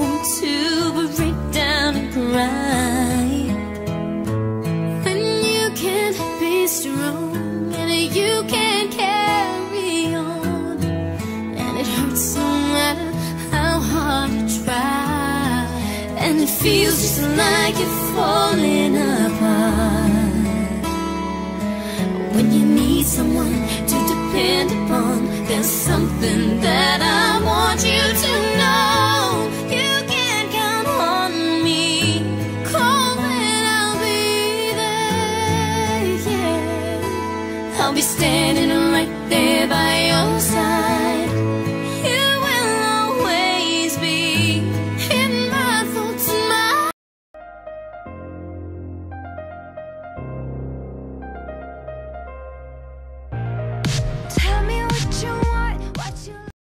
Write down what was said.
want to break down and cry when you can't be strong and you can't carry on, and it hurts no matter how hard you try, and it feels just like you're falling apart. When you need someone to depend upon, there's something that I want you to know. You can count on me. Call and I'll be there, yeah. I'll be standing right there by your side.